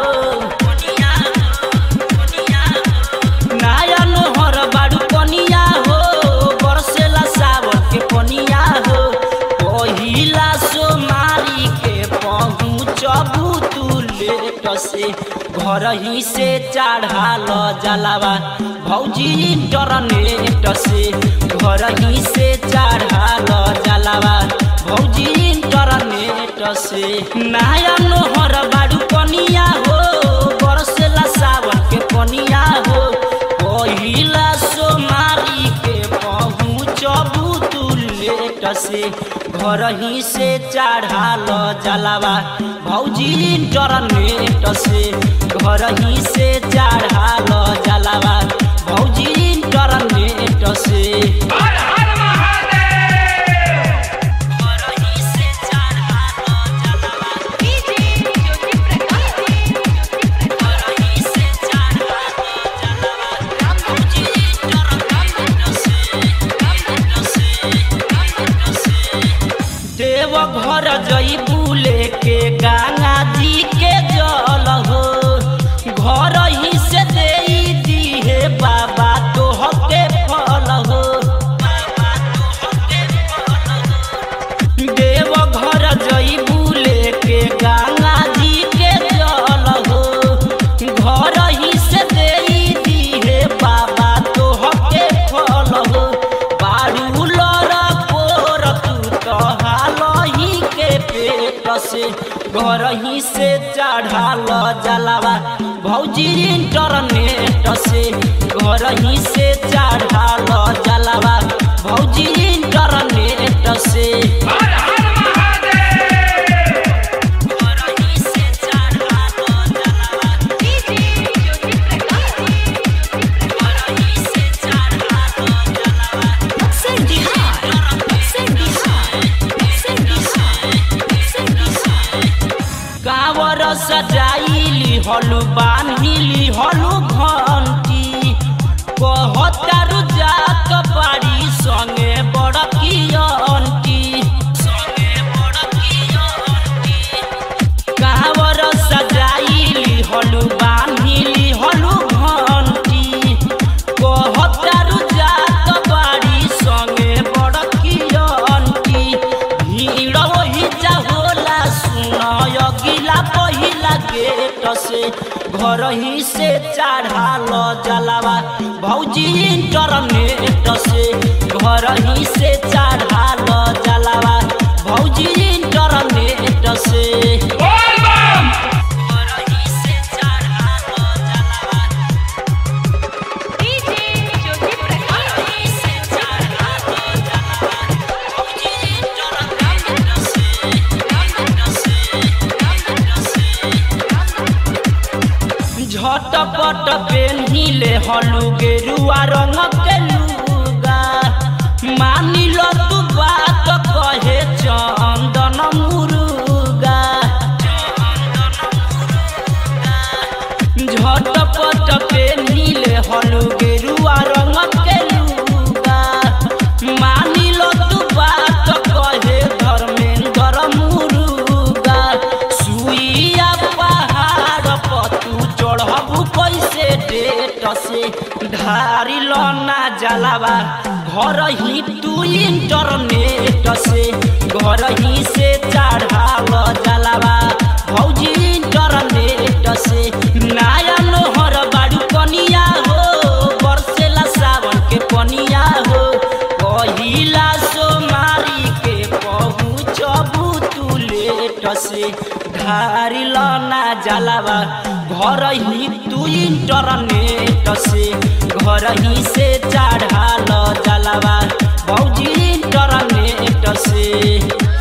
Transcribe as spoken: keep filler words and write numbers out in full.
हो नया नोहर बाड़ू कनिया हो बरसेला सावन के पनिया हो पहिला सोमारी के पहुँचबू तू लेट से घर ही से चढ़ाल जलावा भौजी इंटरनेट से घर ही से चढ़ाल जलावा भौजी इंटरनेट से नया नोहर बाड़ू कनिया हो बरसेला सावन के पनिया हो पहिला सोमारी के पहुँचबू तू लेट से घर ही से चढ़ाल जलावा भौजी इंटरनेट से घर ही से चढ़ाल जलावा भौजी इंटरनेट से घर जईबू लेके गंगा जी के जल हो घर ही से दे दिहे बाबा तोहके फल हो देव घर जईबू लेके गंगा जी के जल हो घर ही से दे दिहे बाबा तोहके फल हो बारू लड़ पोर तू तो से घर ही से चढ़ाल जलावा भौजी इंटरनेट से घर ही से चढ़ाल जलावा भौजी इंटरनेट से सजाइली हलू बान्हिली हलू घंटी कहतारू जात बाड़ी संगे बड़की अंटी कावर सजाइली हलू बान्हिली हलू घंटी कहतारू जात बाड़ी संगे बड़की अंटी भीड़ वही जा होला सुनय गिला पहिला गेट से घर ही से चढ़ाल जलावा भौजी इंटरनेट से घर ही से चढ़ाल जलावा भौजी इंटरनेट से झटपट पेन्हिले हलू गेरुआ रंग के लुगा मानी लो तू बात कहे चंदन मुरुगा झटपट पेन्हिले हलू गेरुआ रंग के लुगा मानी लो तू बात कहे धर्मेंद्र मुरुगा सुइया पहाड़ पतू चढ़बू कैसे डेट से ढारी लना जलावा घर ही तू इंटरनेट से घर ही से चढ़ाल जलावा भौजी इंटरनेट से नया नोहर बाड़ू कनिया हो बरसेला सावन के पनिया हो पहिला सोमारी के पहुँचबू तू लेट से ढारी लना जलावा घर ही तू इंटरनेट से घर ही से चढ़ाल जलावा भौजी इंटरनेट से।